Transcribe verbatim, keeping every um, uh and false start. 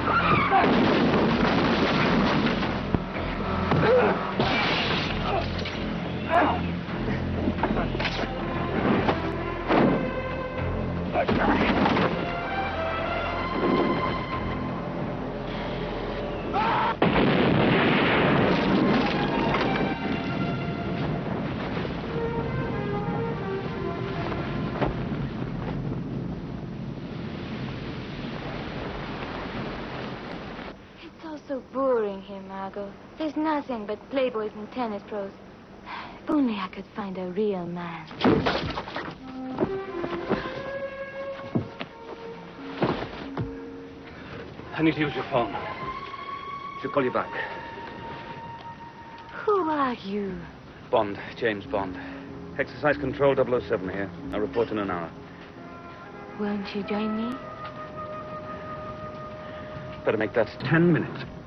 So boring here, Margot. There's nothing but playboys and tennis pros. If only I could find a real man. I need to use your phone. She'll call you back. Who are you? Bond, James Bond. Exercise Control double oh seven here. I'll report in an hour. Won't you join me? Better make that ten minutes.